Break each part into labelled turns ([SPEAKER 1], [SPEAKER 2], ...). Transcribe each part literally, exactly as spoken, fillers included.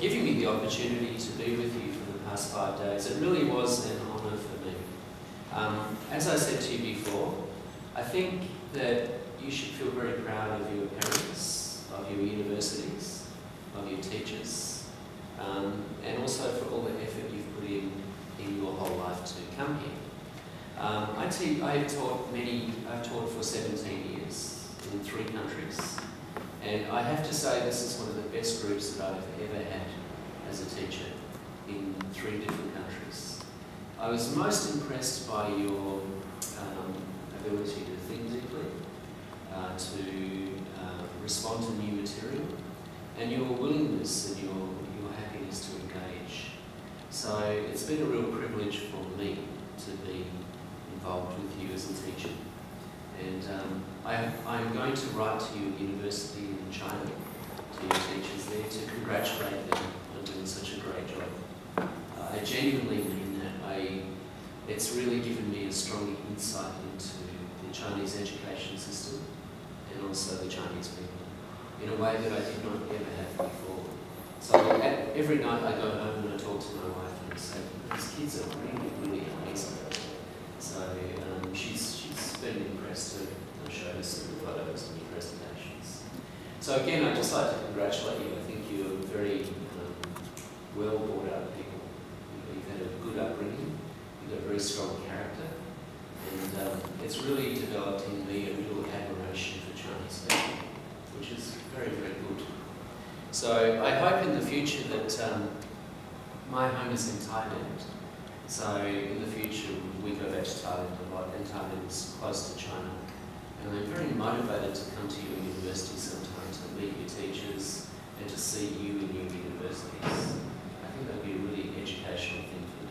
[SPEAKER 1] giving me the opportunity to be with you for the past five days. It really was an honour for me. Um, as I said to you before, I think that you should feel very proud of your parents, of your universities, of your teachers, um, and also for all the effort you've put in in your whole life to come here. Um, I, te I have taught many, I've taught for seventeen years in three countries, and I have to say this is one of the best groups that I've ever had as a teacher in three different countries. I was most impressed by your um, ability to think deeply, uh, to uh, respond to new material, and your willingness and your, your happiness to engage. So it's been a real privilege for me to be involved with you as a teacher. And um, I, I'm going to write to your university in China, to your teachers there, to congratulate them on doing such a great job. Uh, I genuinely mean that. I, it's really given me a strong insight into the Chinese education system and also the Chinese people in a way that I did not ever have before. So at, every night I go home and I talk to my wife and say, these kids are really, really amazing. So um, she's, she's been impressed to I'll show her some photos and presentations. So again, I'd just like to congratulate you. I think you're very um, well brought up people. You've had a good upbringing, you've got a very strong character, and um, it's really developed in me a real admiration for Chinese people, which is very, very good. So I hope in the future that um, my home is in Thailand. So in the future we go back to Thailand a lot, and Thailand is close to China. And I'm very motivated to come to your university sometime to meet your teachers and to see you in your universities. I think that would be a really educational thing for me.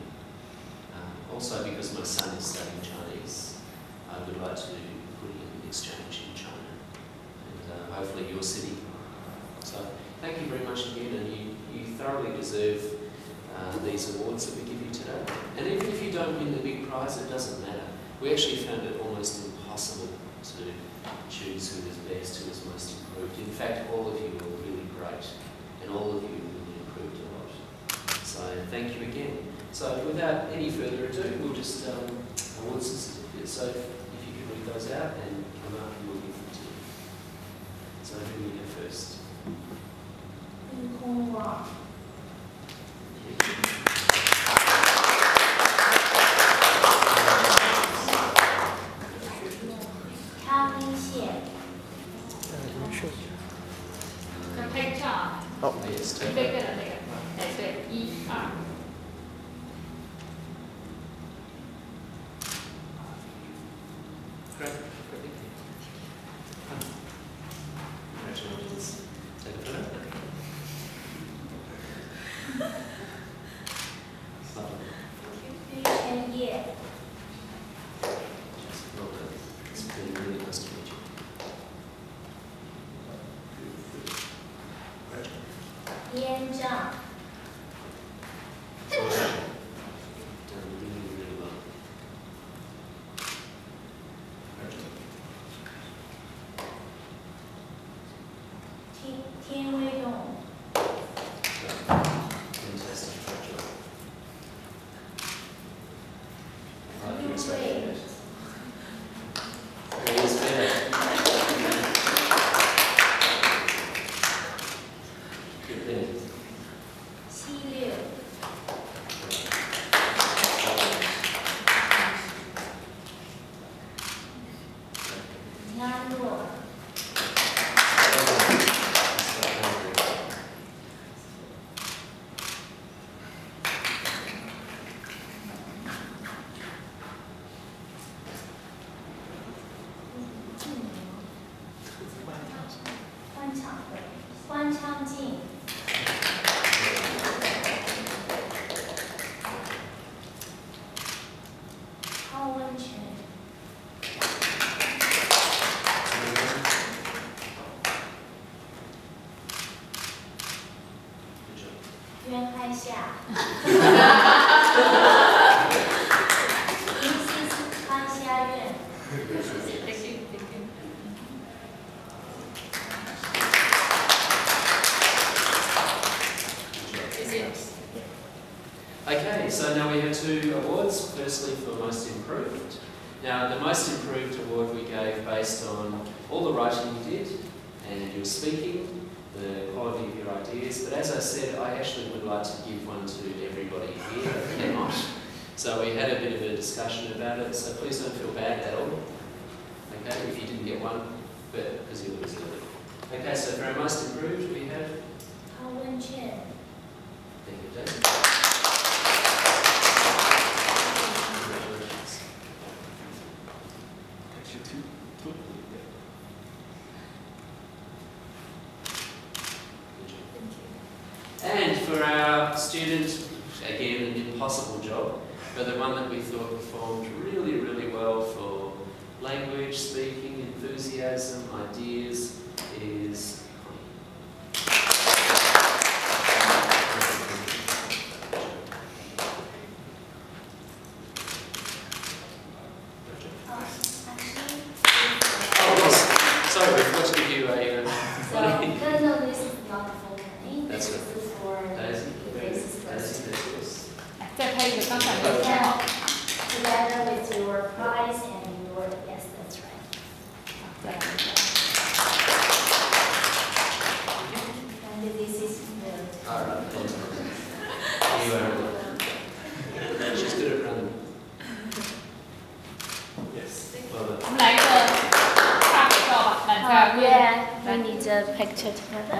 [SPEAKER 1] Uh, also because my son is studying Chinese, I would like to put him in exchange in China, and uh, hopefully your city. So thank you very much again, and you, you thoroughly deserve uh, these awards that we give you today. And even if you don't win the big prize, it doesn't matter. We actually found it almost impossible to choose who was best, who was most improved. In fact, all of you were really great, and all of you really improved a lot. So thank you again. So without any further ado, we'll just um, award some certificates. So if, if you could read those out and come up and we'll give them to you. So who will we go first?
[SPEAKER 2] Oh, yes, take that.
[SPEAKER 1] Great. Congratulations. Take a photo.
[SPEAKER 3] And yeah.
[SPEAKER 1] Well done. It's been really nice to meet you.
[SPEAKER 3] Yan Zhang.
[SPEAKER 1] Well done. Done really, really well.
[SPEAKER 3] Tian Wei Dong.
[SPEAKER 1] Fantastic, great job. I like your expression. It is better. Good there.
[SPEAKER 3] Qi Liu. Yan Luo. Huan Changjing. Hao Wenchen. Yuan Haixia. This is Haixia Yuan.
[SPEAKER 1] Okay, so now we have two awards. Firstly, for most improved. Now, the most improved award we gave based on all the writing you did and your speaking, the quality of your ideas. But as I said, I actually would like to give one to everybody here. I cannot. So we had a bit of a discussion about it. So please don't feel bad at all. Okay, if you didn't get one, but because you lose it. Okay, so for our most improved, we have.
[SPEAKER 3] Chen.
[SPEAKER 1] Thank you, David. And for our student, again, an impossible job, but the one that we thought performed really, really well for language, speaking, enthusiasm, ideas, is sorry, we forgot to give you a. Uh,
[SPEAKER 3] So, no, no, this is not for Connie.
[SPEAKER 1] That's
[SPEAKER 3] This
[SPEAKER 1] right.
[SPEAKER 3] is for
[SPEAKER 1] Daisy.
[SPEAKER 3] Daisy's
[SPEAKER 1] Daisy,
[SPEAKER 3] first.
[SPEAKER 1] Daisy.
[SPEAKER 2] 再拍一个刚才那个
[SPEAKER 3] Yeah.
[SPEAKER 2] 好。
[SPEAKER 3] Together with your prize and your, yes, that's right.
[SPEAKER 2] 再来一个。
[SPEAKER 3] And this is the.
[SPEAKER 1] All right. You are. She's good at running. Yes. Well done.
[SPEAKER 2] 我们来一个大合照吧，满菜
[SPEAKER 3] Oh, yeah, we need a picture together.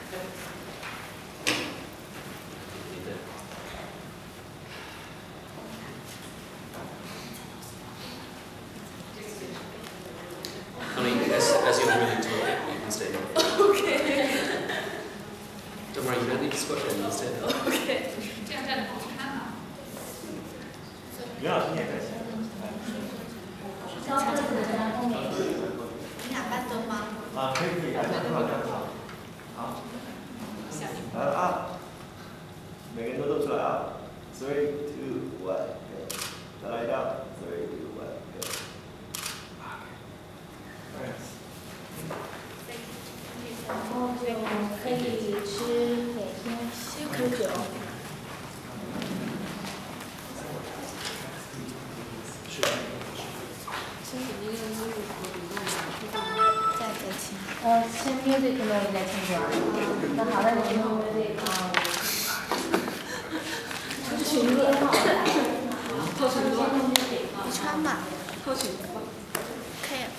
[SPEAKER 1] Connie, as, as you're moving to it, you can stand up. Okay. Don't worry, you don't need to squat down, you can stand up.
[SPEAKER 2] 这样站得好看啊。
[SPEAKER 4] 刘老师也在线。
[SPEAKER 3] 高个子的在后面。
[SPEAKER 2] 你俩搬走吗？
[SPEAKER 4] 啊，可以可以，啊，正好正好。好。来了啊！每个人都露出来啊 ！Three, two, one, go。再来一张。Three, two, one, go。
[SPEAKER 3] 然后就可以吃每天西苦酒。在在听。呃，先 music 没有在听歌。那好，那你们 music 啊。群编号。
[SPEAKER 2] 透群多。
[SPEAKER 3] 你穿吧。
[SPEAKER 2] 透群多。
[SPEAKER 3] 可以。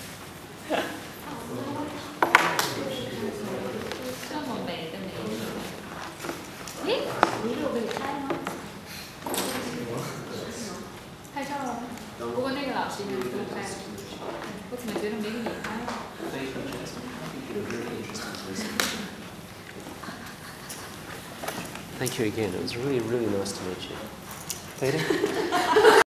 [SPEAKER 2] 这么美的美女。
[SPEAKER 3] 诶，你有可以拍吗？
[SPEAKER 2] 拍照了。不过那个老师应该不会拍。我怎么觉得没给你拍啊？
[SPEAKER 1] Thank you, Jasmine. I think you're a really interesting person. Thank you again. It was really, really nice to meet you. Peter?